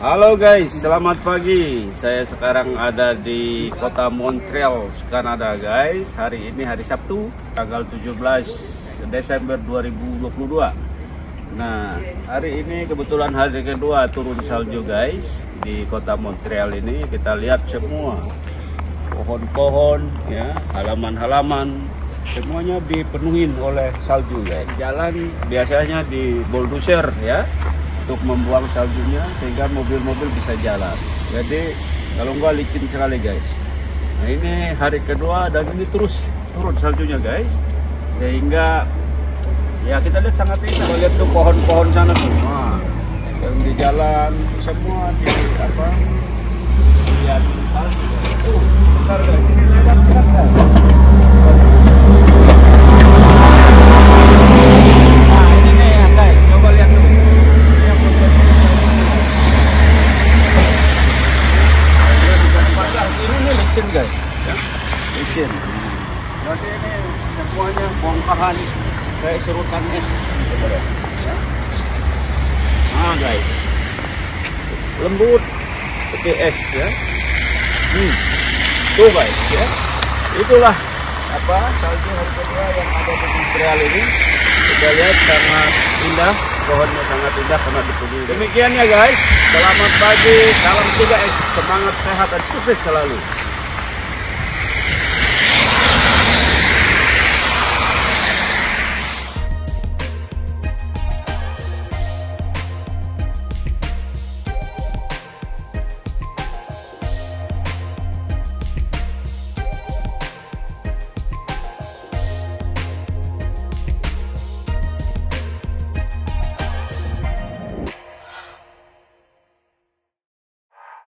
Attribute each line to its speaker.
Speaker 1: Halo guys, selamat pagi. Saya sekarang ada di kota Montreal, Kanada guys. Hari ini hari Sabtu, tanggal 17 Desember 2022. Nah, hari ini kebetulan hari kedua turun salju guys. Di kota Montreal ini kita lihat semua pohon-pohon, ya, halaman-halaman, semuanya dipenuhi oleh salju guys. Jalan biasanya di bulldozer ya, untuk membuang saljunya sehingga mobil-mobil bisa jalan. Jadi kalau enggak licin sekali guys. Nah ini hari kedua dan ini terus turun saljunya guys, sehingga ya kita lihat sangat indah. Kita lihat tuh pohon-pohon sana tuh, nah, yang di jalan semua di apa? Lihat salju. Bentar guys, ini lewat guys. Nah ini nih ya guys, coba lihat tuh. Ini nih mesin guys, ya. Mesin. Jadi ini semuanya bongkahan kayak serutan es. Ya. Nah guys, lembut seperti es ya. Tuh guys ya, itulah apa salju hari kedua yang ada di Montreal ini. Kita lihat sangat indah, pohonnya sangat indah karena dipenuhi. Demikian ya guys, selamat pagi, salam 3S, semangat, sehat dan sukses selalu.